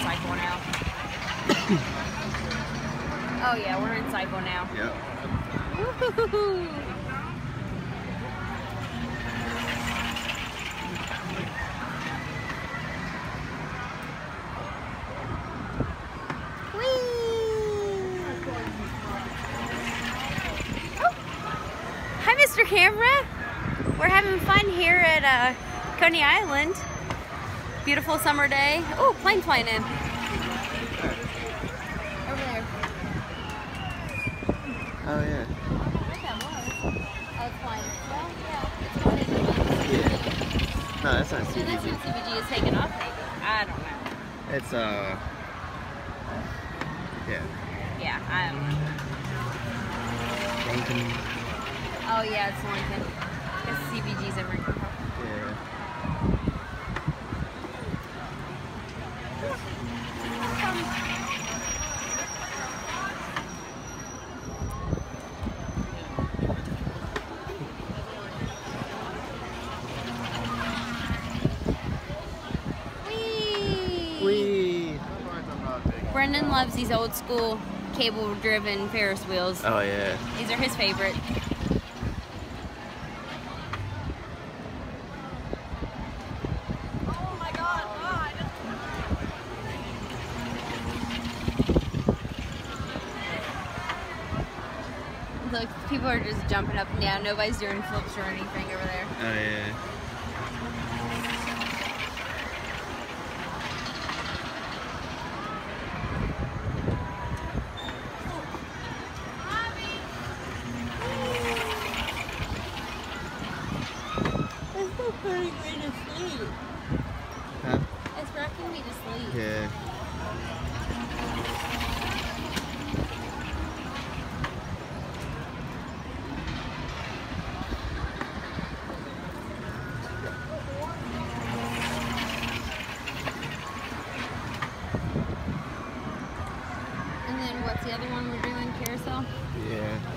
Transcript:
cycle now. Oh yeah, we're in cycle now. Yep. Woo-hoo-hoo-hoo. Hi, Mr. Camera. We're having fun here at Coney Island. Beautiful summer day. Oh, plane flying in. Over there. Oh yeah. What that was? Oh, it's flying. Well, yeah. Yeah. No, that's not So that's CBG. what CBG is taking off, maybe. I don't know. It's yeah. Yeah, I don't know. Lincoln. Oh yeah, it's Lincoln. Because CBG's in Lincoln. Yeah. Whee! Brendan loves these old school cable-driven Ferris wheels. Oh yeah. These are his favorite. Oh my God! Look, people are just jumping up and down. Nobody's doing flips or anything over there. Oh yeah. It's so putting me to sleep. Huh? It's rocking me to sleep. Yeah. And then what's the other one we're doing? Carousel? Yeah.